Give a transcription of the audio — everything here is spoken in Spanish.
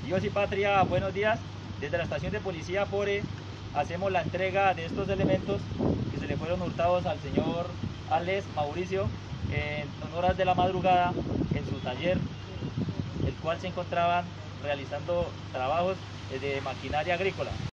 Dios y patria, buenos días. Desde la estación de policía Fore hacemos la entrega de estos elementos que se le fueron hurtados al señor Alex Mauricio en horas de la madrugada en su taller, el cual se encontraban realizando trabajos de maquinaria agrícola.